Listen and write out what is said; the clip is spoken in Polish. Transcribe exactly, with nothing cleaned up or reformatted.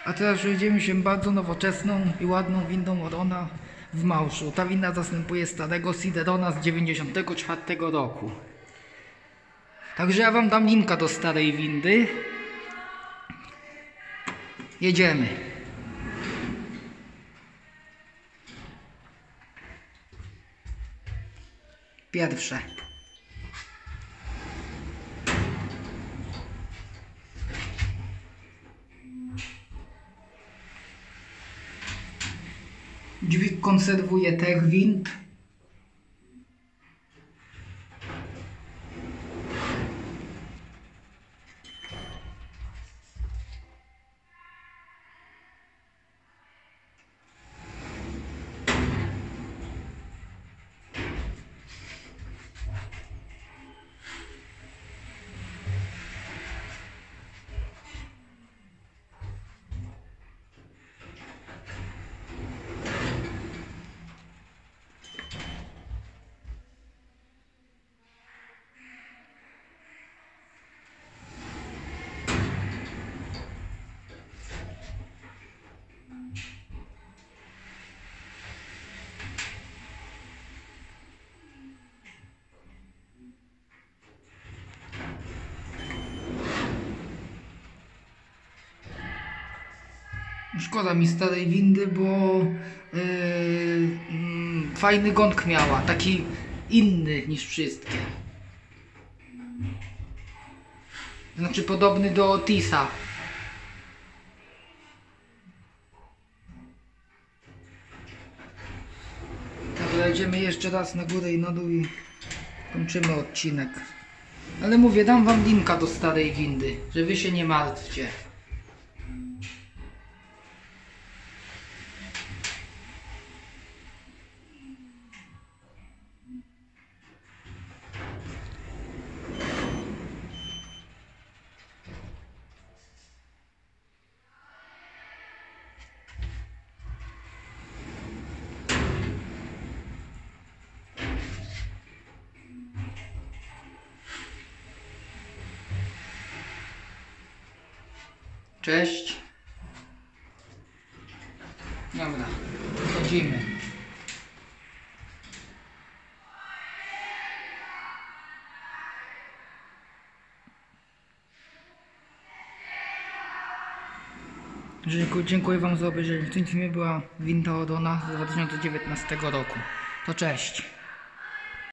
A teraz przejdziemy się bardzo nowoczesną i ładną windą Orona w Małszu. Ta winda zastępuje starego Siderona z dziewięćdziesiątego czwartego roku. Także ja wam dam linka do starej windy. Jedziemy. Pierwsze. Dźwig konserwuje tych wind. Szkoda mi starej windy, bo yy, yy, fajny gąk miała, taki inny niż wszystkie. Znaczy podobny do Otisa. Dobra, jedziemy jeszcze raz na górę i na dół i kończymy odcinek. Ale mówię, dam wam linka do starej windy, że wy się nie martwcie. Cześć. Dobra, wchodzimy. Dziękuję, dziękuję wam za obejrzenie. W tym filmie była winda Orona z dwa tysiące dziewiętnastego roku. To cześć.